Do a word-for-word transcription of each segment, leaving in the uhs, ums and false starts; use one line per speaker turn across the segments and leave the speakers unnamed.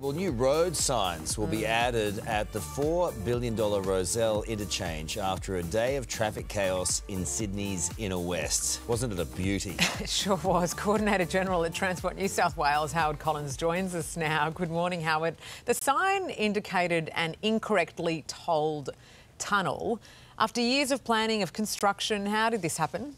Well, new road signs will be added at the four billion dollar Rozelle Interchange after a day of traffic chaos in Sydney's inner west. Wasn't it a beauty?
It sure was. Coordinator General at Transport New South Wales, Howard Collins, joins us now. Good morning, Howard. The sign indicated an incorrectly tolled tunnel. After years of planning of construction, how did this happen?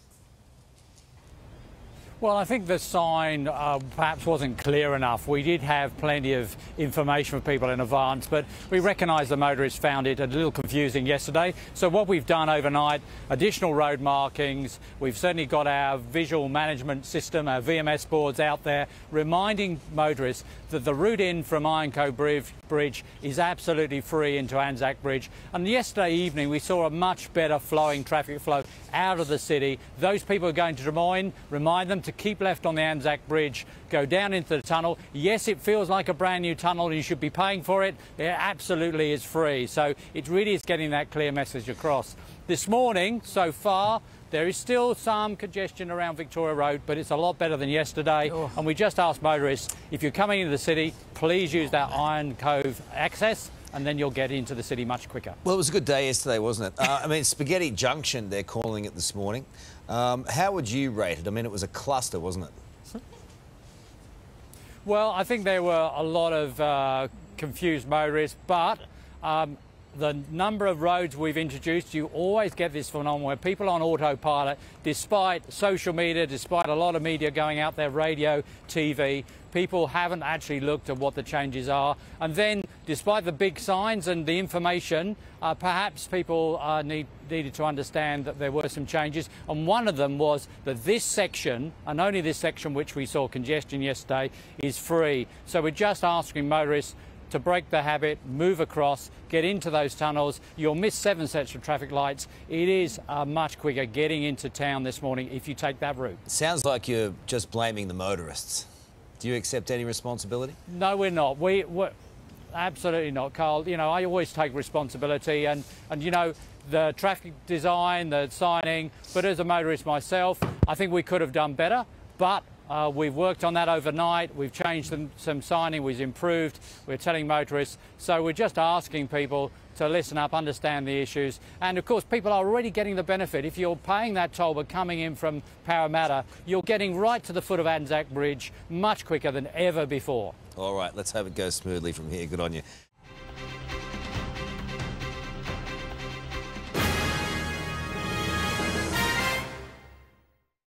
Well, I think the sign uh, perhaps wasn't clear enough. We did have plenty of information for people in advance, but we recognise the motorists found it a little confusing yesterday. So what we've done overnight, additional road markings, we've certainly got our visual management system, our V M S boards out there, reminding motorists that the route in from Ironco Bridge is absolutely free into Anzac Bridge. And yesterday evening we saw a much better flowing traffic flow out of the city. Those people who are going to Des Moines, remind them to keep left on the Anzac Bridge, go down into the tunnel. Yes, it feels like a brand new tunnel and you should be paying for it. It absolutely is free. So it really is getting that clear message across. This morning, so far, there is still some congestion around Victoria Road, but it's a lot better than yesterday. Oh. And we just asked motorists, if you're coming into the city, please use that Iron Cove access, and then you'll get into the city much quicker.
Well, it was a good day yesterday, wasn't it? Uh, I mean, Spaghetti Junction, they're calling it this morning. Um, how would you rate it? I mean, it was a cluster, wasn't it?
Well, I think there were a lot of uh, confused motorists, but um, the number of roads we've introduced, you always get this phenomenon where people on autopilot, despite social media, despite a lot of media going out there, radio, T V, people haven't actually looked at what the changes are. And then, despite the big signs and the information, uh, perhaps people uh, need, needed to understand that there were some changes. And one of them was that this section, and only this section which we saw congestion yesterday, is free. So we're just asking motorists to break the habit, move across, get into those tunnels. You'll miss seven sets of traffic lights. It is uh, much quicker getting into town this morning if you take that route.
Sounds like you're just blaming the motorists. Do you accept any responsibility?
No, we're not. We, we're absolutely not, Carl. You know, I always take responsibility, and, and you know, the traffic design, the signing, but as a motorist myself, I think we could have done better, but Uh, we've worked on that overnight. We've changed them, some signing, we've improved. We're telling motorists. So we're just asking people to listen up, understand the issues. And of course, people are already getting the benefit. If you're paying that toll but coming in from Parramatta, you're getting right to the foot of Anzac Bridge much quicker than ever before.
All right, let's hope it goes smoothly from here. Good on you.